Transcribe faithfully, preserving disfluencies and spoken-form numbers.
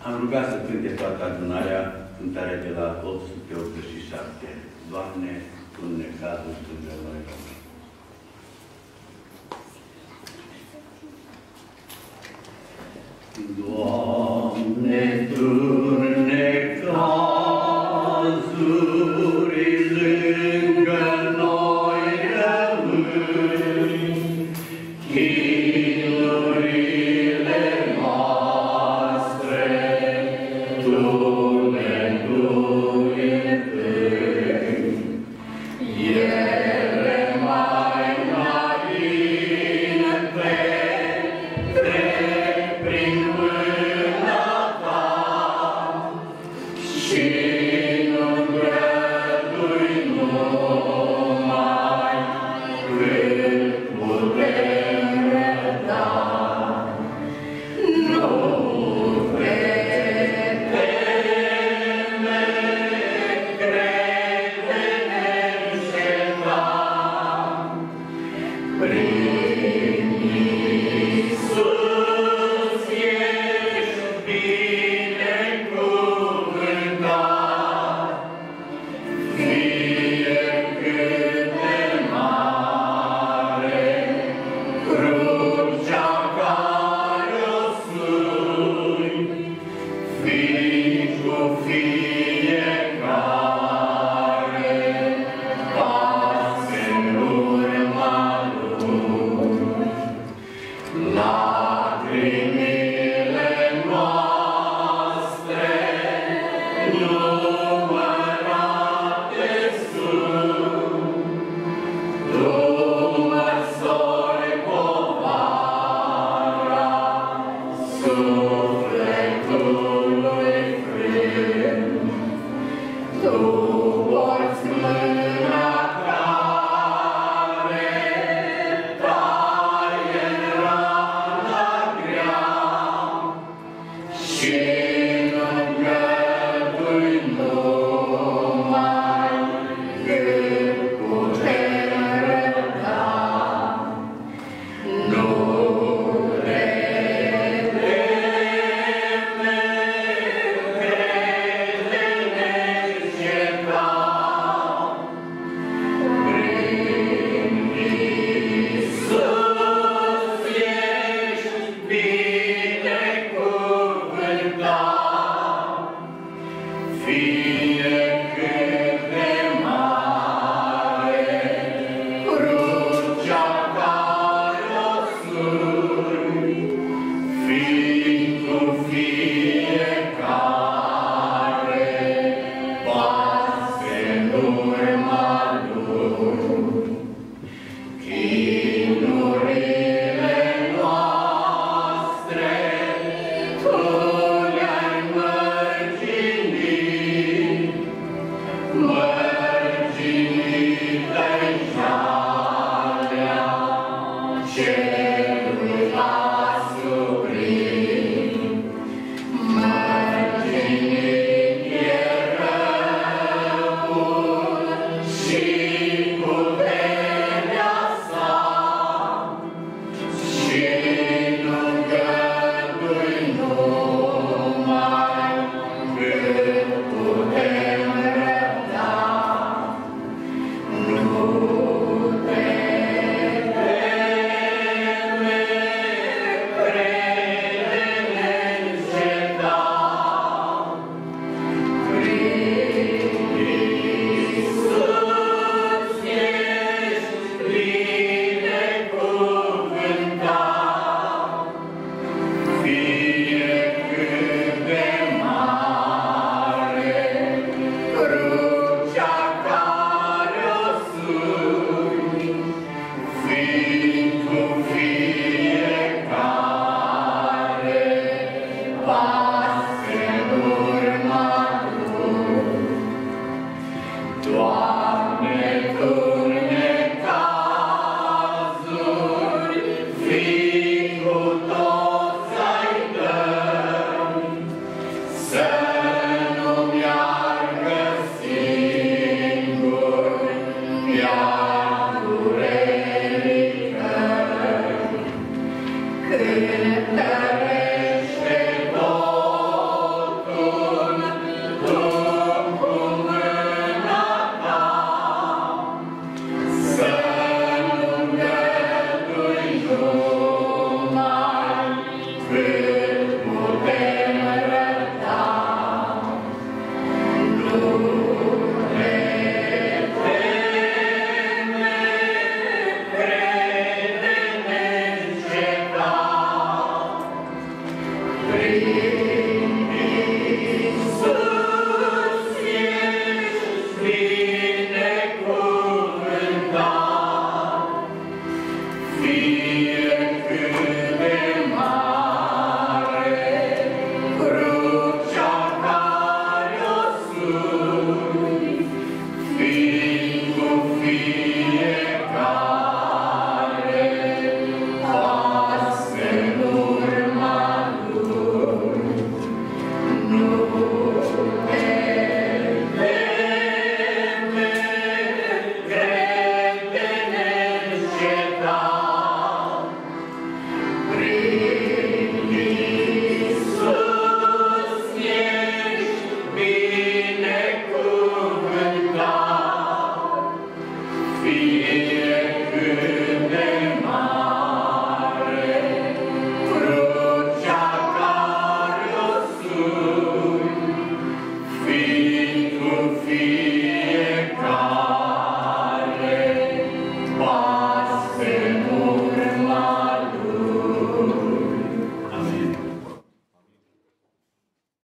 Am rugat să cânte toată adunarea cântarea de la opt sute optzeci și șapte. Doamne, tu necazul lângă noi rămâi. Doamne, tu necazuri lângă noi rămâi, chinurile noastre tu ne duitâi. Ele mai înainte trec prin mâna ta și nu îngădui numai cât putem răbda. Nu te teme, crede neînșelat, prin Iisus ești binecuvântat, fie cât de mare crucea care o sui, fii cu fiecare pas în urma lui. Lacrimile noastre numărate sunt, tu măsori povara sufletului frânt. Tu porți mâna care taie în rana grea și